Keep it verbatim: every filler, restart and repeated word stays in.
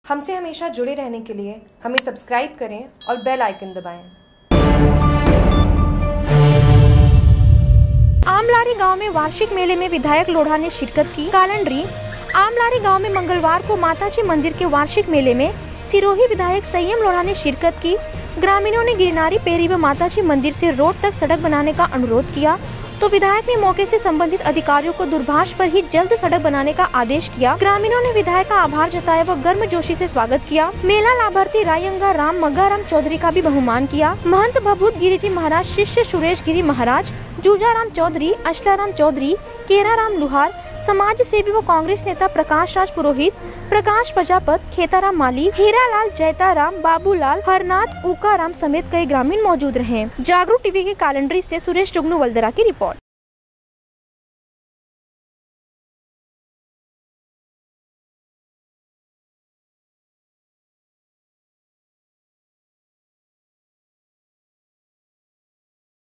हमसे हमेशा जुड़े रहने के लिए हमें सब्सक्राइब करें और बेल आइकन दबाएं। आमलारी गांव में वार्षिक मेले में विधायक लोढ़ा ने शिरकत की। कैलेंडरी आमलारी गांव में मंगलवार को माताजी मंदिर के वार्षिक मेले में सिरोही विधायक संयम लोढ़ा ने शिरकत की। ग्रामीणों ने गिरनारी पेरी व माताजी मंदिर से रोड तक सड़क बनाने का अनुरोध किया तो विधायक ने मौके से संबंधित अधिकारियों को दूरभाष पर ही जल्द सड़क बनाने का आदेश किया। ग्रामीणों ने विधायक का आभार जताया व गर्मजोशी से स्वागत किया। मेला लाभार्थी रायंगा राम मग्गाराम चौधरी का भी बहुमान किया। महंत भभूत गिरिजी महाराज, शिष्य सुरेश गिरी महाराज, जूजाराम चौधरी, अशलाराम चौधरी, केराराम लुहार, समाज सेवी व कांग्रेस नेता प्रकाश राज पुरोहित, प्रकाश प्रजापत, खेताराम माली, हीरालाल, जयताराम, बाबूलाल, हरनाथ, उकाराम समेत कई ग्रामीण मौजूद रहे। जागरूक टीवी के कैलेंडरी से सुरेश जुगनू वल्दरा की रिपोर्ट।